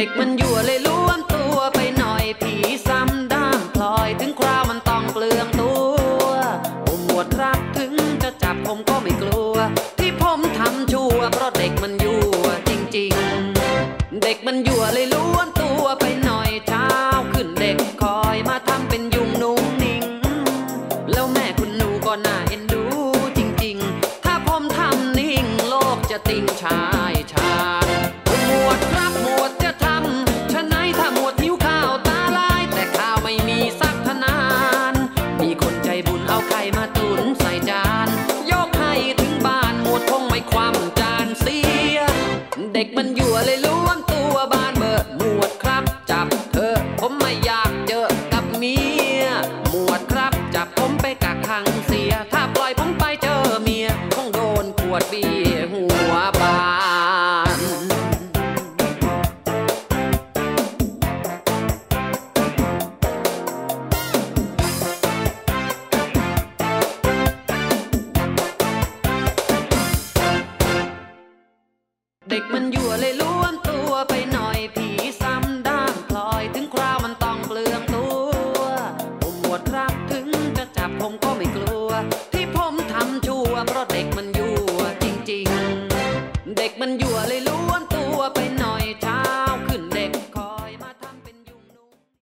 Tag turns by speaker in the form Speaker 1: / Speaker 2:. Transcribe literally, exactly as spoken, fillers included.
Speaker 1: ด็กมันยั่วเลยล้วนตัวไปหน่อยผีซ้ำด้ามพลอยถึงคราวมันต้องเปลืองตัวผมหมวดรักถึงจะจับผมก็ไม่กลัวที่ผมทำชั่วเพราะเด็กมันยั่วจริงๆเด็กมันยั่วเลยล้วนตัวไปหน่อยเช้าขึ้นเด็กคอยมาทำเป็นยุงนุ่งนิ่งแล้วแม่คุณหนูก็น่าเอ็นดูจริงๆถ้าผมทำนิ่งโลกจะติงชายชาหมวดครับหมวดจะทำฉะไหนถ้าหมวดหิวข้าวตาลายแต่ข้าวไม่มีสักทนานมีคนใจบุญเอาไข่มาตุนใส่จานยกให้ถึงบ้านหมวดคงไม่ความจานเสียเด็กมันยั่วเลยล้วนตัวบ้านเบอร์หมวดครับจับเธอผมไม่อยากเจอกับเมียหมวดครับจับผมไปกักขังเสียถ้าปล่อยผมไปเจอเมียคงโดนขวดเบียร์หัวบานเด็กมันยั่วเลยล้วนตัวไปหน่อยผีซ้ำด้ามพลอยถึงคราวมันต้องเปลืองตัวผมหมวดรักถึงจะจับผมก็ไม่กลัวที่ผมทำชั่วเพราะเด็กมันยั่วจริงๆเด็กมันยั่วเลยล้วน